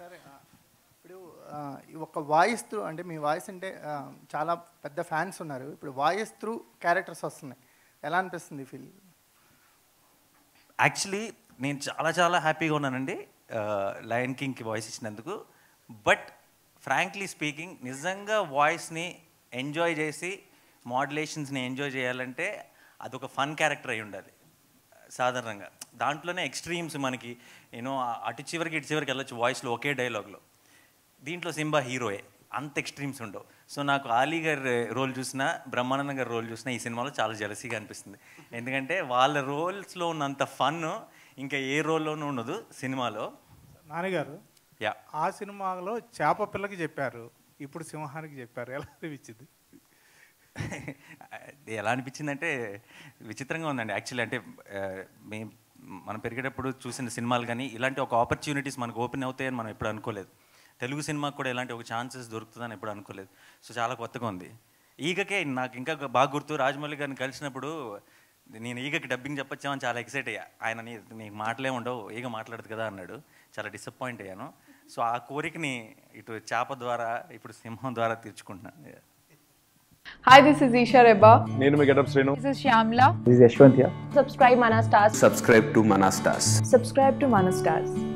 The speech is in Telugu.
సరే ఇప్పుడు ఈ ఒక వాయిస్ త్రూ అంటే మీ వాయిస్ అంటే చాలా పెద్ద ఫ్యాన్స్ ఉన్నారు. ఇప్పుడు వాయిస్ త్రూ క్యారెక్టర్స్ వస్తున్నాయి, ఎలా అనిపిస్తుంది ఫీల్? యాక్చువల్లీ నేను చాలా చాలా హ్యాపీగా ఉన్నానండి లయన్ కింగ్కి వాయిస్ ఇచ్చినందుకు. బట్ ఫ్రాంక్లీ స్పీకింగ్ నిజంగా వాయిస్ని ఎంజాయ్ చేసి మాడ్యులేషన్స్ని ఎంజాయ్ చేయాలంటే అదొక ఫన్ క్యారెక్టర్ అయి ఉండాలి. సాధారణంగా దాంట్లోనే ఎక్స్ట్రీమ్స్ మనకి అటు చివరికి ఇటు చివరికి వెళ్ళొచ్చు వాయిస్లో ఒకే డైలాగ్లో. దీంట్లో సింబా హీరోయే, అంత ఎక్స్ట్రీమ్స్ ఉండవు. సో నాకు ఆలీ గారి రోల్ చూసినా బ్రహ్మానందం గారి రోల్ చూసినా ఈ సినిమాలో చాలా జలసీగా అనిపిస్తుంది. ఎందుకంటే వాళ్ళ రోల్స్లో ఉన్నంత ఫన్ ఇంకా ఏ రోల్లోనూ ఉండదు సినిమాలో. నాన్నగారు ఆ సినిమాలో చేప పిల్లకి చెప్పారు, ఇప్పుడు సింహానికి చెప్పారు, ఎలా అనిపించింది? ఎలా అనిపించిందంటే విచిత్రంగా ఉందండి. యాక్చువల్లీ అంటే మనం పెరిగేటప్పుడు చూసిన సినిమాలు కానీ ఇలాంటి ఒక ఆపర్చునిటీస్ మనకు ఓపెన్ అవుతాయని మనం ఎప్పుడు అనుకోలేదు. తెలుగు సినిమాకి కూడా ఇలాంటి ఒక ఛాన్సెస్ దొరుకుతుందని ఎప్పుడు అనుకోలేదు. సో చాలా కొత్తగా ఉంది. ఈగకే నాకు ఇంకా బాగా గుర్తు, రాజమౌళి గారిని కలిసినప్పుడు నేను ఈగకి డబ్బింగ్ చెప్పొచ్చామని చాలా ఎక్సైట్ అయ్యా. ఆయన నీకు మాటలే ఉండవు, ఈగ మాట్లాడదు కదా అన్నాడు. చాలా డిసప్పాయింట్ అయ్యాను. సో ఆ కోరికని ఇటు చేప ద్వారా ఇప్పుడు సింహం ద్వారా తీర్చుకుంటున్నాను. Hi, this is Isha Reba. నేను మీ Getup Srinu. This is Shyamla. This is Yashwant here. Subscribe Mana Stars. Subscribe to Mana Stars. Subscribe to Mana Stars.